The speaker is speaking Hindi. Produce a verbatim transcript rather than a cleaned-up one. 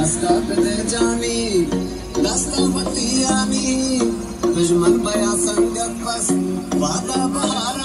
रास्ता पे दे जानी रास्ता बतियानी दुश्मन बया संगत बस वादा बहार